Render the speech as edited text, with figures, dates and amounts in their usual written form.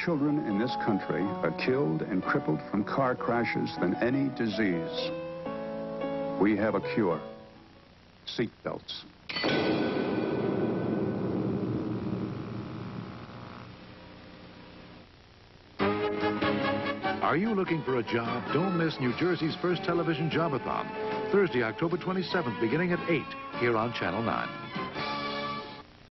children in this country are killed and crippled from car crashes than any disease. We have a cure. Seat belts. Are you looking for a job? Don't miss New Jersey's first television jobathon, Thursday, October 27th, beginning at 8, here on Channel 9.